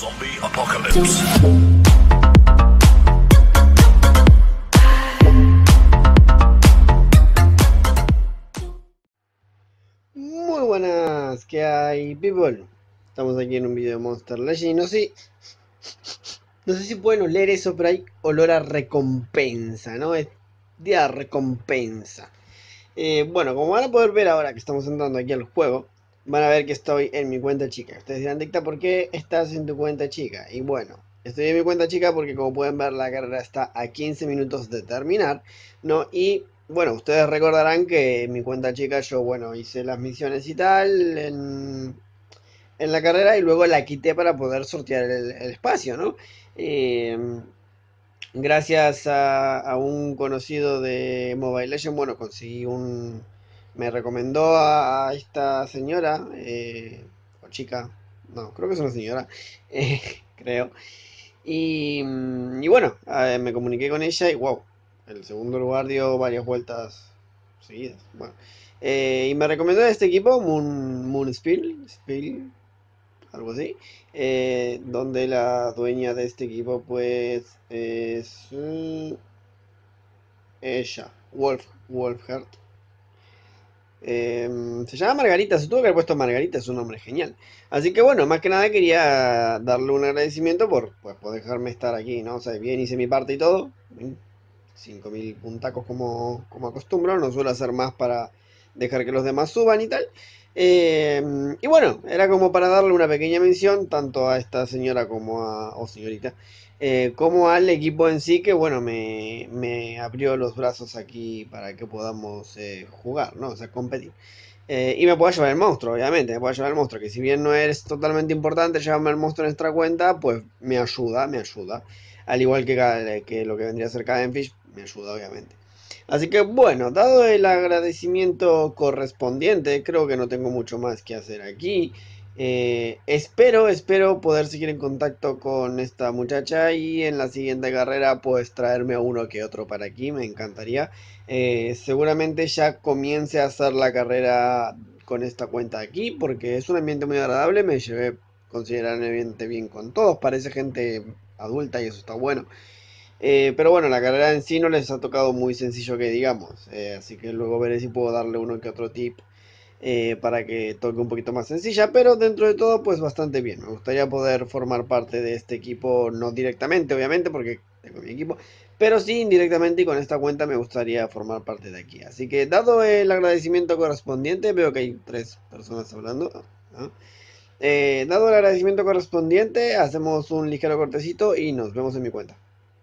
Zombie Apocalypse. Muy buenas, ¿qué hay, people? Estamos aquí en un video de Monster Legend y no sé si pueden oler eso, pero hay olor a recompensa, ¿no? Es día de recompensa. Bueno, como van a poder ver ahora que estamos entrando aquí al juego, van a ver que estoy en mi cuenta chica. Ustedes dirán, Dicta, ¿por qué estás en tu cuenta chica? Y bueno, estoy en mi cuenta chica porque, como pueden ver, la carrera está a 15 minutos de terminar, ¿no? Y bueno, ustedes recordarán que en mi cuenta chica yo, bueno, hice las misiones y tal en la carrera y luego la quité para poder sortear el espacio, ¿no? Eh, Gracias a un conocido de Mobile Legends, bueno, conseguí un... Me recomendó a esta señora, o chica, no, creo que es una señora, eh, creo. Y bueno, me comuniqué con ella y wow, el segundo lugar dio varias vueltas seguidas. Bueno, y me recomendó este equipo, Moonspill, algo así, donde la dueña de este equipo pues es ella, Wolfheart. Se llama Margarita, se tuvo que haber puesto Margarita, es un nombre genial. Así que bueno, más que nada quería darle un agradecimiento por dejarme estar aquí, ¿no? O sea, bien hice mi parte y todo. 5000 puntacos como acostumbro, no suelo hacer más para dejar que los demás suban y tal. Y bueno, era como para darle una pequeña mención tanto a esta señora como o señorita, como al equipo en sí que bueno, me abrió los brazos aquí para que podamos jugar, ¿no? O sea, competir. Y me puedo llevar el monstruo, obviamente, me puedo llevar el monstruo, que si bien no es totalmente importante llevarme el monstruo en nuestra cuenta, pues me ayuda, me ayuda. Al igual que lo que vendría a ser Cadenfish, me ayuda, obviamente. Así que bueno, dado el agradecimiento correspondiente, creo que no tengo mucho más que hacer aquí. Espero poder seguir en contacto con esta muchacha y en la siguiente carrera pues traerme a uno que otro para aquí, me encantaría. Seguramente ya comience a hacer la carrera con esta cuenta aquí porque es un ambiente muy agradable, me llevé considerablemente bien con todos, parece gente adulta y eso está bueno. Pero bueno, la carrera en sí no les ha tocado muy sencillo que digamos, así que luego veré si puedo darle uno que otro tip para que toque un poquito más sencilla, pero dentro de todo pues bastante bien. Me gustaría poder formar parte de este equipo, no directamente obviamente porque tengo mi equipo, pero sí indirectamente y con esta cuenta me gustaría formar parte de aquí. Así que dado el agradecimiento correspondiente, veo que hay 3 personas hablando. ¿No? Dado el agradecimiento correspondiente, hacemos un ligero cortecito y nos vemos en mi cuenta.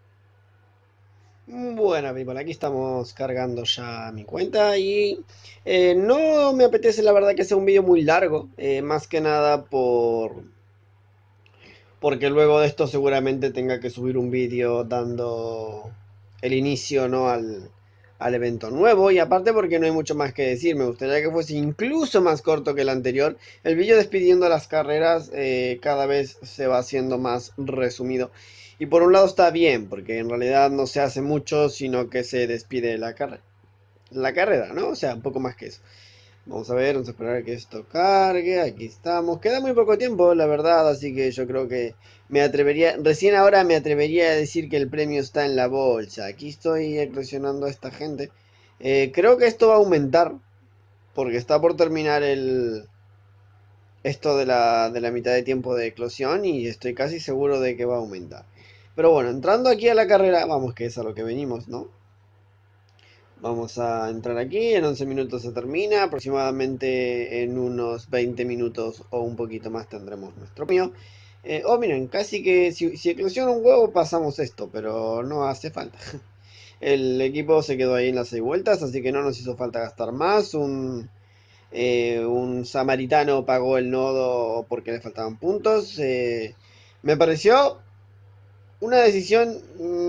Bueno, people, aquí estamos cargando ya mi cuenta y no me apetece la verdad que sea un vídeo muy largo, más que nada porque luego de esto seguramente tenga que subir un vídeo dando el inicio, ¿no? al evento nuevo y aparte porque no hay mucho más que decir, me gustaría que fuese incluso más corto que el anterior. El vídeo despidiendo las carreras cada vez se va haciendo más resumido y por un lado está bien porque en realidad no se hace mucho sino que se despide la carrera, ¿no? O sea, un poco más que eso. Vamos a ver, vamos a esperar a que esto cargue. Aquí estamos. Queda muy poco tiempo, la verdad, así que yo creo que recién ahora me atrevería a decir que el premio está en la bolsa. Aquí estoy eclosionando a esta gente. Creo que esto va a aumentar, porque está por terminar esto de la mitad de tiempo de eclosión y estoy casi seguro de que va a aumentar. Pero bueno, entrando aquí a la carrera, vamos que es a lo que venimos, ¿no? Vamos a entrar aquí, en 11 minutos se termina, aproximadamente en unos 20 minutos o un poquito más tendremos nuestro premio. Miren, casi que si eclosiona un huevo pasamos esto, pero no hace falta. El equipo se quedó ahí en las 6 vueltas, así que no nos hizo falta gastar más. Un samaritano pagó el nodo porque le faltaban puntos. Me pareció una decisión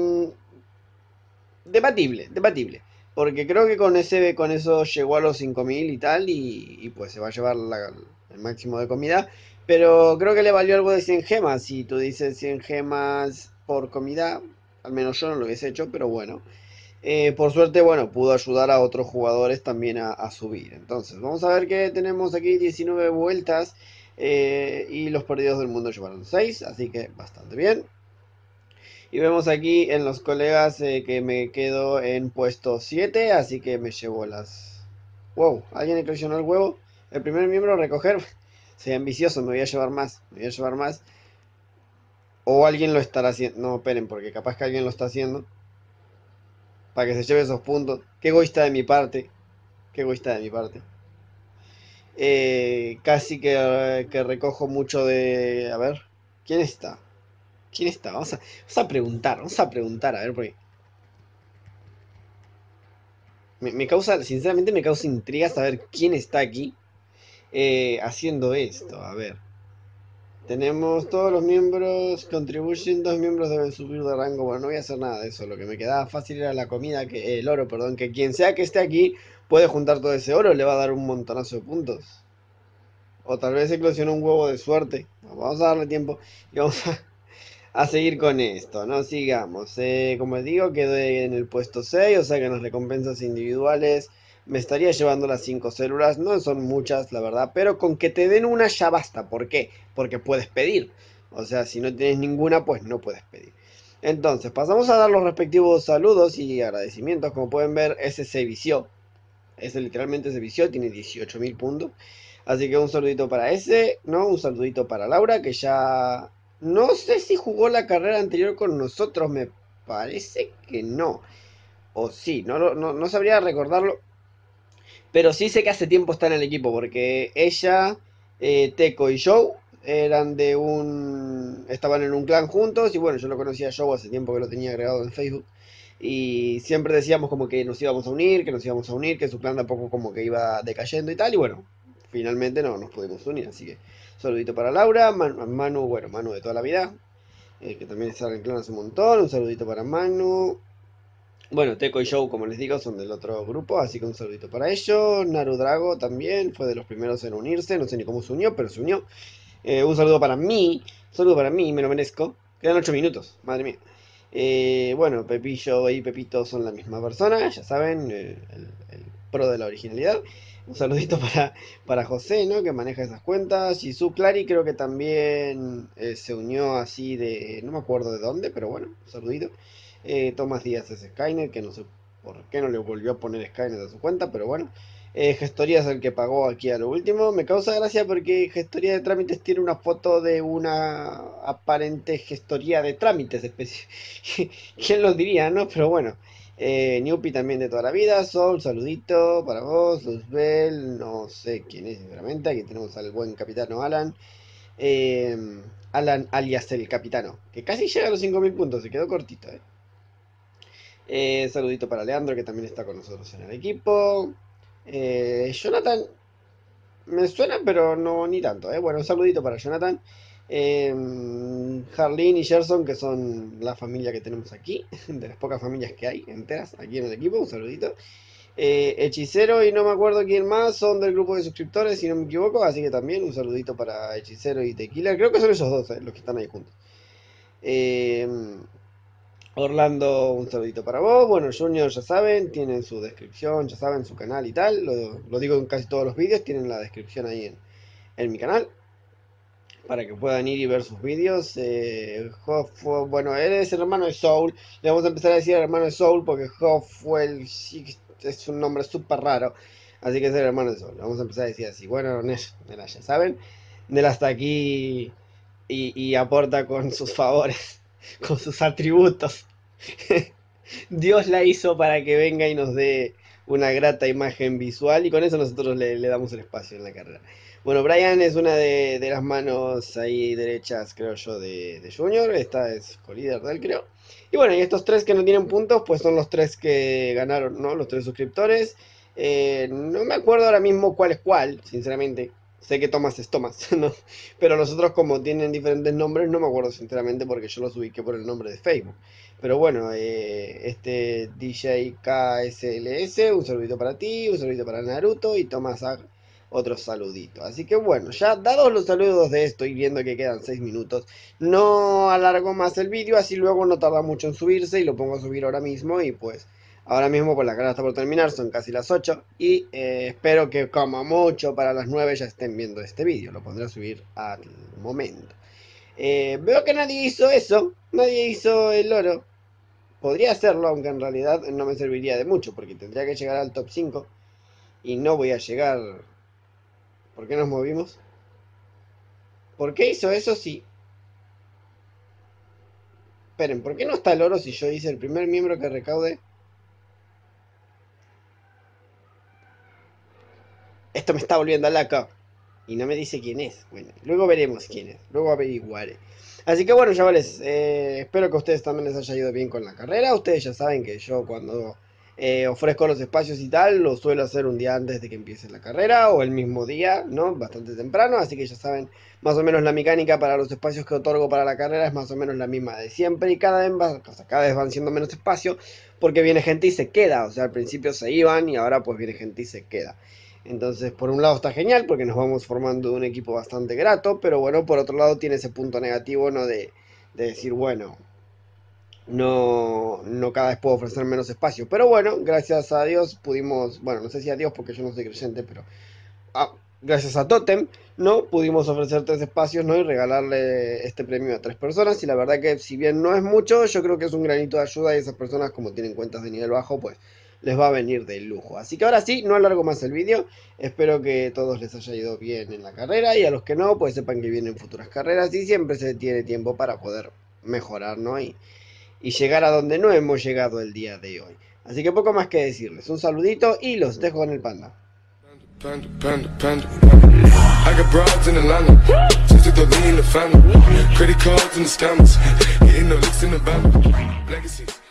debatible. Porque creo que con eso llegó a los 5000 y tal. Y pues se va a llevar el máximo de comida. Pero creo que le valió algo de 100 gemas. Si tú dices 100 gemas por comida. Al menos yo no lo hubiese hecho, pero bueno. Por suerte, bueno, pudo ayudar a otros jugadores también a subir. Entonces, vamos a ver qué tenemos aquí. 19 vueltas. Y los perdidos del mundo llevaron 6, así que bastante bien. Y vemos aquí en los colegas que me quedo en puesto 7, así que me llevo las... Wow, ¿alguien eclosionó el huevo? El primer miembro a recoger. Soy ambicioso, me voy a llevar más, me voy a llevar más. O alguien lo estará haciendo. No, esperen, porque capaz que alguien lo está haciendo. Para que se lleve esos puntos. Qué egoísta de mi parte. Qué egoísta de mi parte. Casi que recojo mucho de... A ver. ¿Quién está? ¿Quién está? Vamos a preguntar, a ver, porque... Me causa, sinceramente me causa intriga saber quién está aquí haciendo esto. A ver. Tenemos todos los miembros contribuyen, 2 miembros deben subir de rango. Bueno, no voy a hacer nada de eso. Lo que me quedaba fácil era la comida, el oro, perdón. Que quien sea que esté aquí puede juntar todo ese oro, le va a dar un montonazo de puntos. O tal vez eclosionó un huevo de suerte. Vamos a darle tiempo y vamos a seguir con esto, ¿no? Sigamos. Como les digo, quedé en el puesto 6, o sea que en las recompensas individuales me estaría llevando las 5 células. No son muchas, la verdad, pero con que te den una ya basta. ¿Por qué? Porque puedes pedir. O sea, si no tienes ninguna, pues no puedes pedir. Entonces, pasamos a dar los respectivos saludos y agradecimientos. Como pueden ver, ese se vició. Ese literalmente se vició, tiene 18.000 puntos. Así que un saludito para ese, ¿no? Un saludito para Laura, que ya... No sé si jugó la carrera anterior con nosotros, me parece que no. O sí, no sabría recordarlo. Pero sí sé que hace tiempo está en el equipo, porque ella, Teco y Joe eran de un... Estaban en un clan juntos, y bueno, yo lo conocía a Joe hace tiempo que lo tenía agregado en Facebook. Y siempre decíamos como que nos íbamos a unir, que nos íbamos a unir, que su clan de a poco como que iba decayendo y tal, y bueno, finalmente no nos pudimos unir, así que saludito para Laura, Manu, bueno, Manu de toda la vida, que también está en el clan hace un montón, un saludito para Manu. Bueno, Teco y Joe, como les digo, son del otro grupo, así que un saludito para ellos. Naru Drago también fue de los primeros en unirse, no sé ni cómo se unió, pero se unió. Un saludo para mí, me lo merezco. Quedan 8 minutos, madre mía. Bueno, Pepillo y Pepito son la misma persona, ya saben, el pro de la originalidad. Un saludito para José, ¿no? Que maneja esas cuentas. Y su Clary creo que también se unió así de... No me acuerdo de dónde, pero bueno, un saludito. Tomás Díaz es Skynet, que no sé por qué no le volvió a poner Skynet a su cuenta, pero bueno. Gestoría es el que pagó aquí a lo último. Me causa gracia porque Gestoría de Trámites tiene una foto de una aparente gestoría de trámites. ¿Quién lo diría, no? Pero bueno. Newpi también de toda la vida. Sol, saludito para vos. Luzbel, no sé quién es sinceramente. Aquí tenemos al buen capitano Alan. Eh, Alan alias el capitano. Que casi llega a los 5.000 puntos. Se quedó cortito, saludito para Leandro, que también está con nosotros en el equipo. Jonathan, me suena, pero no ni tanto. Bueno, un saludito para Jonathan. Harleen y Gerson, que son la familia que tenemos aquí, de las pocas familias que hay enteras aquí en el equipo. Un saludito. Hechicero y no me acuerdo quién más son del grupo de suscriptores, si no me equivoco. Así que también un saludito para Hechicero y Tequila. Creo que son esos dos, los que están ahí juntos. Orlando, un saludito para vos. Bueno, Junior, ya saben, tienen su descripción, ya saben, su canal y tal. Lo digo en casi todos los vídeos, tienen la descripción ahí en mi canal. Para que puedan ir y ver sus vídeos. Bueno, él es el hermano de Soul. Le vamos a empezar a decir el hermano de Soul porque Hoffwell es un nombre súper raro. Así que es el hermano de Soul. Le vamos a empezar a decir así. Bueno, Nela, ya saben. Nela está aquí y aporta con sus favores, con sus atributos. Dios la hizo para que venga y nos dé una grata imagen visual y con eso nosotros le damos el espacio en la carrera. Bueno, Brian es una de las manos ahí derechas, creo yo, de Junior. Esta es co-líder de él, creo. Y bueno, y estos tres que no tienen puntos, pues son los tres que ganaron, ¿no? Los tres suscriptores. No me acuerdo ahora mismo cuál es cuál, sinceramente. Sé que Thomas es Thomas, ¿no? Pero los otros como tienen diferentes nombres, no me acuerdo sinceramente porque yo los ubiqué por el nombre de Facebook. Pero bueno, este DJ KSLS, un saludito para ti, un saludito para Naruto y Thomas Ag, otro saludito. Así que bueno, ya dados los saludos de esto y viendo que quedan 6 minutos, no alargo más el vídeo, así luego no tarda mucho en subirse y lo pongo a subir ahora mismo y pues Ahora mismo pues la carrera está por terminar, son casi las 8 y espero que como mucho para las 9 ya estén viendo este vídeo. Lo pondré a subir al momento. Veo que nadie hizo eso, nadie hizo el oro. Podría hacerlo, aunque en realidad no me serviría de mucho porque tendría que llegar al top 5 y no voy a llegar. ¿Por qué nos movimos? ¿Por qué hizo eso? Sí. Esperen, ¿por qué no está el oro si yo hice el primer miembro que recaude? Esto me está volviendo loco. Y no me dice quién es. Bueno, luego veremos quién es. Luego averiguaré. Así que bueno, chavales, espero que a ustedes también les haya ido bien con la carrera. Ustedes ya saben que yo cuando ofrezco los espacios y tal, lo suelo hacer un día antes de que empiece la carrera o el mismo día, ¿no? Bastante temprano. Así que ya saben más o menos la mecánica para los espacios que otorgo para la carrera es más o menos la misma de siempre. Y cada vez van siendo menos espacios porque viene gente y se queda. O sea, al principio se iban y ahora pues viene gente y se queda. Entonces, por un lado está genial porque nos vamos formando un equipo bastante grato, pero bueno, por otro lado tiene ese punto negativo, ¿no? De decir, bueno, no cada vez puedo ofrecer menos espacio. Pero bueno, gracias a Dios pudimos, bueno, no sé si a Dios porque yo no soy creyente, pero gracias a Totem, ¿no? Pudimos ofrecer 3 espacios, ¿no? Y regalarle este premio a 3 personas. Y la verdad que si bien no es mucho, yo creo que es un granito de ayuda y esas personas como tienen cuentas de nivel bajo, pues les va a venir de lujo. Así que ahora sí, no alargo más el vídeo. Espero que a todos les haya ido bien en la carrera y a los que no, pues sepan que vienen futuras carreras y siempre se tiene tiempo para poder mejorar, ¿no? Y llegar a donde no hemos llegado el día de hoy. Así que poco más que decirles. Un saludito y los dejo con el panda. Panda. I got broads in Atlanta, just to the lean the family. Credit cards and the scammers, getting no licks in the band. Legacies.